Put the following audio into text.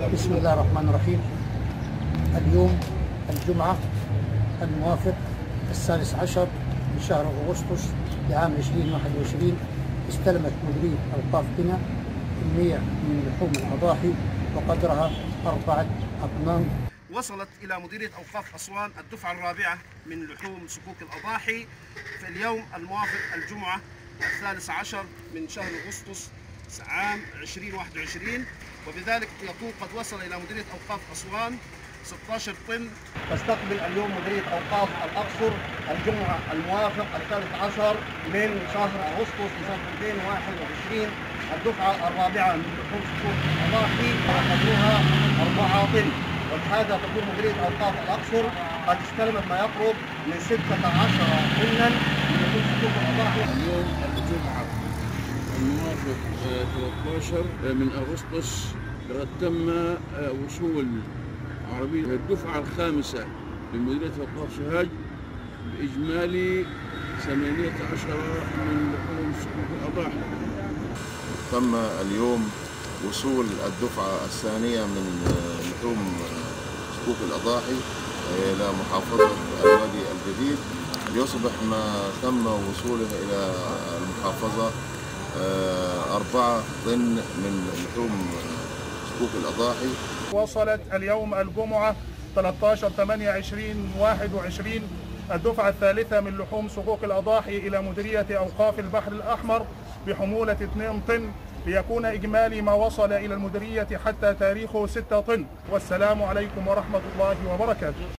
بسم الله الرحمن الرحيم. اليوم الجمعة الموافق 16 من شهر أغسطس لعام 2021 استلمت مديرية أوقاف قنا كمية من لحوم الأضاحي وقدرها 4 أطنان. وصلت إلى مديرية أوقاف أسوان الدفعة الرابعة من لحوم صكوك الأضاحي في اليوم الموافق الجمعة 13 من شهر أغسطس عام 2021، وبذلك يكون قد وصل إلى مديرية أوقاف أسوان 16 طن. تستقبل اليوم مديرية أوقاف الأقصر الجمعة الموافق 13 من شهر أغسطس لسنة 2021 الدفعة الرابعة من لحوم صكوك الأضاحي وقدرها 4 طن. وبهذا تكون مديرية أوقاف الأقصر قد استلمت ما يقرب من 16 طنا من لحوم صكوك الأضاحي. اليوم الجمعة الموافق 13 من أغسطس لقد تم وصول عربية الدفعة الخامسة من مديرية أوقاف سوهاج بإجمالي 18 من لحوم صكوك الأضاحي. تم اليوم وصول الدفعة الثانية من لحوم صكوك الأضاحي إلى محافظة الوادي الجديد، ليصبح ما تم وصوله إلى المحافظة 4 طن من لحوم صكوك الأضاحي. وصلت اليوم الجمعة 13/8/2021 الدفعة الثالثة من لحوم صكوك الأضاحي إلى مديرية أوقاف البحر الأحمر بحمولة 2 طن، ليكون إجمالي ما وصل إلى المديرية حتى تاريخه 6 طن. والسلام عليكم ورحمة الله وبركاته.